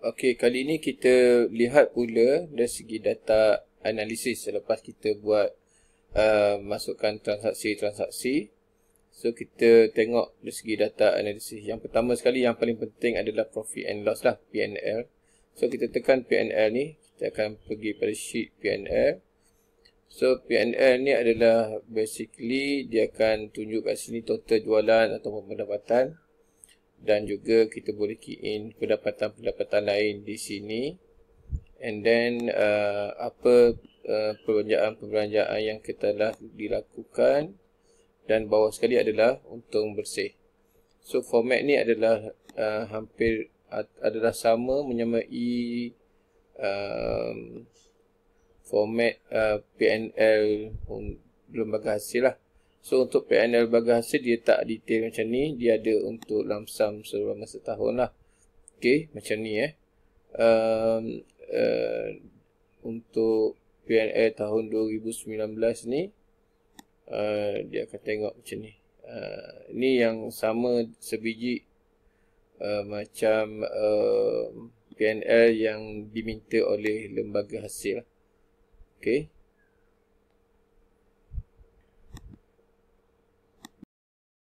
Okey, kali ini kita lihat pula dari segi data analisis selepas kita buat masukkan transaksi-transaksi. So, kita tengok dari segi data analisis. Yang pertama sekali, yang paling penting adalah profit and loss lah, P&L. So, kita tekan P&L ni, kita akan pergi pada sheet P&L. So, P&L ni adalah basically dia akan tunjuk kat sini total jualan ataupun pendapatan. Dan juga kita boleh key in pendapatan-pendapatan lain di sini. And then apa perbelanjaan-perbelanjaan yang telah dilakukan. Dan bawah sekali adalah untung bersih. So format ni adalah hampir adalah sama menyamai format P&L lembaga hasil lah. So untuk P&L lembaga hasil dia tak detail macam ni, dia ada untuk lump sum selama setahun lah. Okay, macam ni untuk P&L tahun 2019 ni dia akan tengok macam ni. Ni yang sama sebiji macam P&L yang diminta oleh lembaga hasil. Okay.